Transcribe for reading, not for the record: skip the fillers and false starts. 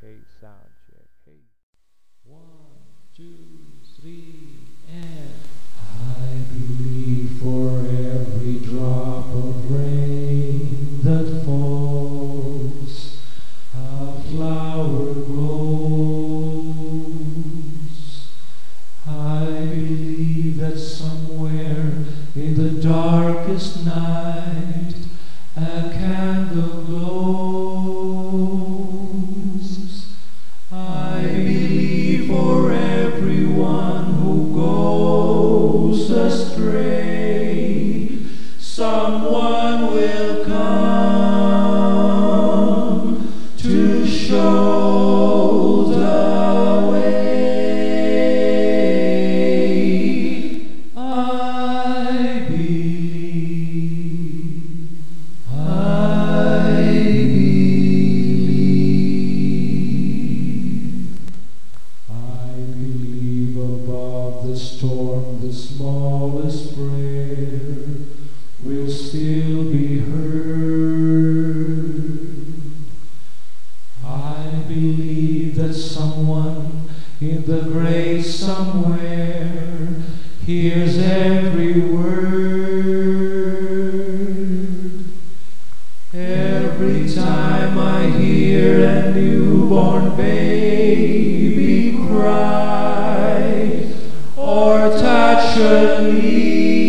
Hey, sound check. Hey. 1, 2, 3, and I believe for every drop of rain that falls, a flower grows. I believe that somewhere in the darkest night a candle glows. I believe for everyone who goes astray, someone will come to show the way. I believe, I believe above the storm the smallest prayer will still be heard. I believe that someone in the great somewhere hears every word. Every time I hear a newborn baby cry or touch a leaf,